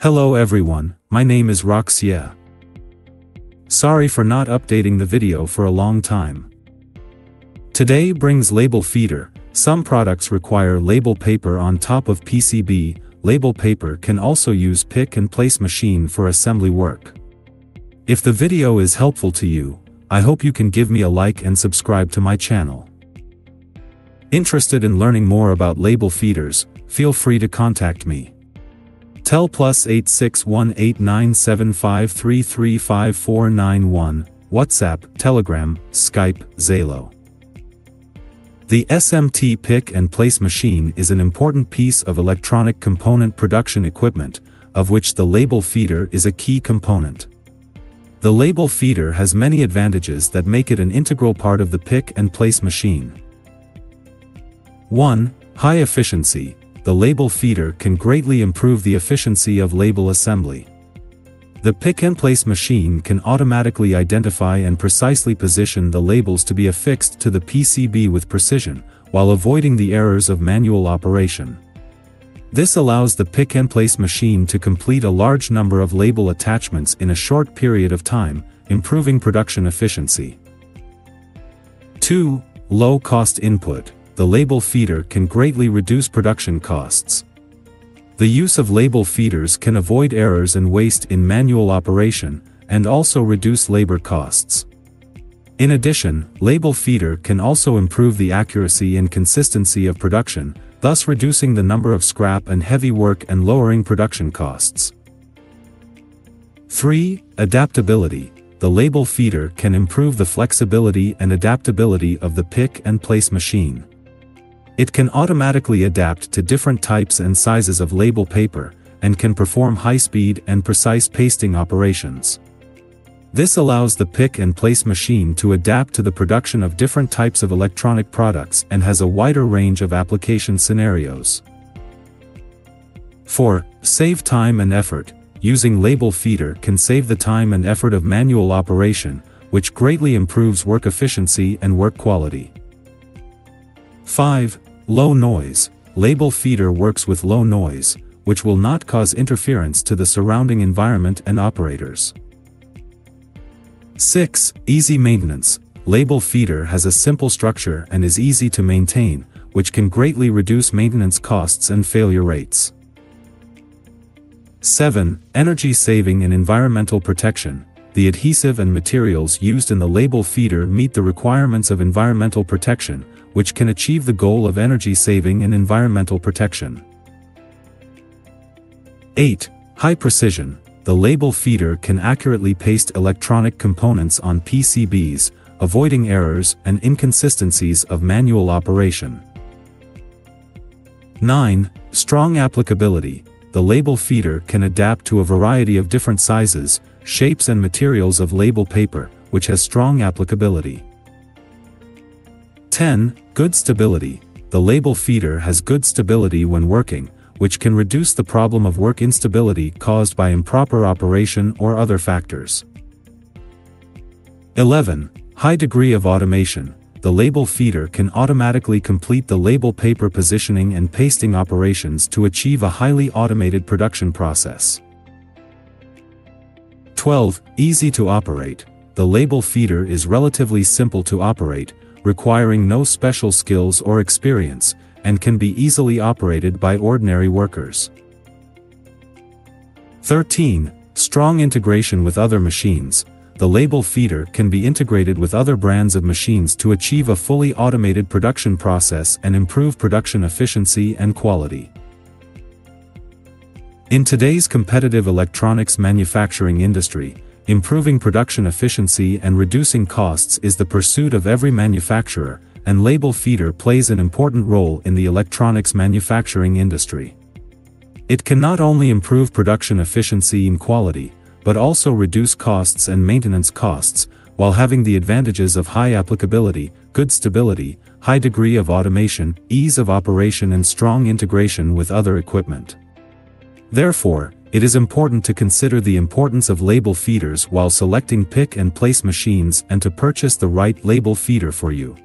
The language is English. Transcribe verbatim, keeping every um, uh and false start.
Hello everyone, my name is Roxia. Sorry for not updating the video for a long time. Today brings label feeder. Some products require label paper on top of P C B. Label paper can also use pick and place machine for assembly work. If the video is helpful to you, I hope you can give me a like and subscribe to my channel. Interested in learning more about label feeders, feel free to contact me. Tel plus eight six one eight nine seven five three three five four nine one, WhatsApp, Telegram, Skype, Zalo. The S M T pick and place machine is an important piece of electronic component production equipment, of which the label feeder is a key component. The label feeder has many advantages that make it an integral part of the pick and place machine. one. High efficiency. The label feeder can greatly improve the efficiency of label assembly. The pick-and-place machine can automatically identify and precisely position the labels to be affixed to the P C B with precision, while avoiding the errors of manual operation. This allows the pick-and-place machine to complete a large number of label attachments in a short period of time, improving production efficiency. two. Low-cost input. The label feeder can greatly reduce production costs. The use of label feeders can avoid errors and waste in manual operation, and also reduce labor costs. In addition, label feeder can also improve the accuracy and consistency of production, thus reducing the number of scrap and heavy work and lowering production costs. three. Adaptability. The label feeder can improve the flexibility and adaptability of the pick and place machine. It can automatically adapt to different types and sizes of label paper, and can perform high-speed and precise pasting operations. This allows the pick and place machine to adapt to the production of different types of electronic products and has a wider range of application scenarios. four. Save time and effort. Using label feeder can save the time and effort of manual operation, which greatly improves work efficiency and work quality. five. Low noise. Label feeder works with low noise, which will not cause interference to the surrounding environment and operators. six. Easy maintenance. Label feeder has a simple structure and is easy to maintain, which can greatly reduce maintenance costs and failure rates. seven. Energy saving and environmental protection. The adhesive and materials used in the label feeder meet the requirements of environmental protection, which can achieve the goal of energy saving and environmental protection. eight. High precision. The label feeder can accurately paste electronic components on P C Bs, avoiding errors and inconsistencies of manual operation. nine. Strong applicability. The label feeder can adapt to a variety of different sizes, shapes and materials of label paper, which has strong applicability. ten. Good stability. The label feeder has good stability when working, which can reduce the problem of work instability caused by improper operation or other factors. eleven. High degree of automation. The label feeder can automatically complete the label paper positioning and pasting operations to achieve a highly automated production process. twelve. Easy to operate. The label feeder is relatively simple to operate, requiring no special skills or experience, and can be easily operated by ordinary workers. thirteen. Strong integration with other machines. The label feeder can be integrated with other brands of machines to achieve a fully automated production process and improve production efficiency and quality. In today's competitive electronics manufacturing industry, improving production efficiency and reducing costs is the pursuit of every manufacturer, and label feeder plays an important role in the electronics manufacturing industry. It can not only improve production efficiency and quality, but also reduce costs and maintenance costs, while having the advantages of high applicability, good stability, high degree of automation, ease of operation and strong integration with other equipment. Therefore, it is important to consider the importance of label feeders while selecting pick and place machines and to purchase the right label feeder for you.